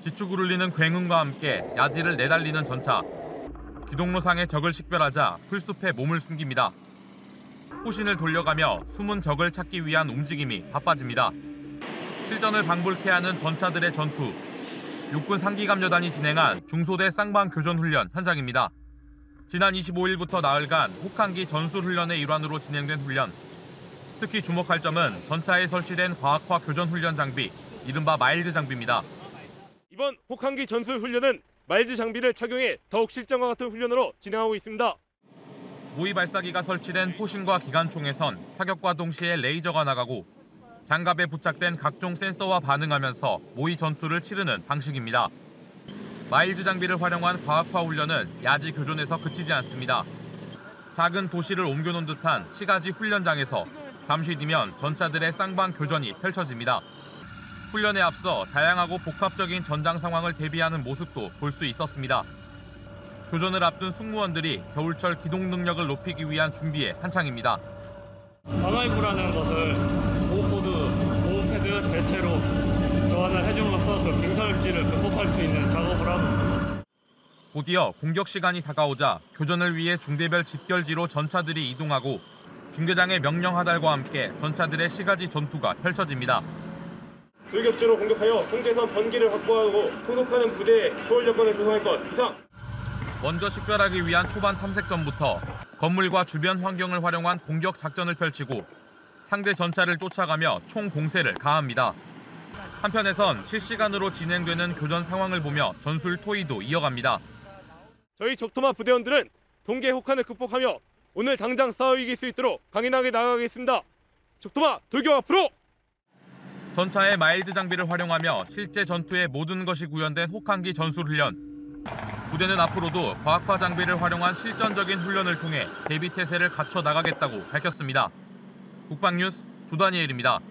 지축을 울리는 굉음과 함께 야지를 내달리는 전차. 기동로상의 적을 식별하자 풀숲에 몸을 숨깁니다. 호신을 돌려가며 숨은 적을 찾기 위한 움직임이 바빠집니다. 실전을 방불케 하는 전차들의 전투. 육군 상기감여단이 진행한 중소대 쌍방 교전 훈련 현장입니다. 지난 25일부터 나흘간 혹한기 전술훈련의 일환으로 진행된 훈련. 특히 주목할 점은 전차에 설치된 과학화 교전 훈련 장비, 이른바 마일드 장비입니다. 이번 혹한기 전술 훈련은 마일드 장비를 착용해 더욱 실전과 같은 훈련으로 진행하고 있습니다. 모의 발사기가 설치된 포신과 기관총에선 사격과 동시에 레이저가 나가고 장갑에 부착된 각종 센서와 반응하면서 모의 전투를 치르는 방식입니다. 마일드 장비를 활용한 과학화 훈련은 야지 교전에서 그치지 않습니다. 작은 도시를 옮겨놓은 듯한 시가지 훈련장에서 잠시 뒤면 전차들의 쌍방 교전이 펼쳐집니다. 훈련에 앞서 다양하고 복합적인 전장 상황을 대비하는 모습도 볼 수 있었습니다. 교전을 앞둔 승무원들이 겨울철 기동 능력을 높이기 위한 준비에 한창입니다. 단화입구라는 것을 보호코드, 보호패드 대체로 교환을 해줌으로써 그 빙설지를 극복할 수 있는 작업을 하고 있습니다. 곧이어 공격 시간이 다가오자 교전을 위해 중대별 집결지로 전차들이 이동하고 중대장의 명령 하달과 함께 전차들의 시가지 전투가 펼쳐집니다. 돌격주로 공격하여 통제선 번기를 확보하고 후속하는 부대에 초월 여건을 조성할 것 이상. 먼저 식별하기 위한 초반 탐색전부터 건물과 주변 환경을 활용한 공격 작전을 펼치고 상대 전차를 쫓아가며 총 공세를 가합니다. 한편에선 실시간으로 진행되는 교전 상황을 보며 전술 토의도 이어갑니다. 저희 적토마 부대원들은 동계 혹한을 극복하며 오늘 당장 싸워 이길 수 있도록 강인하게 나아가겠습니다. 적토마 돌격 앞으로! 전차의 마일드 장비를 활용하며 실제 전투의 모든 것이 구현된 혹한기 전술훈련. 부대는 앞으로도 과학화 장비를 활용한 실전적인 훈련을 통해 대비태세를 갖춰 나가겠다고 밝혔습니다. 국방뉴스 조다니엘입니다.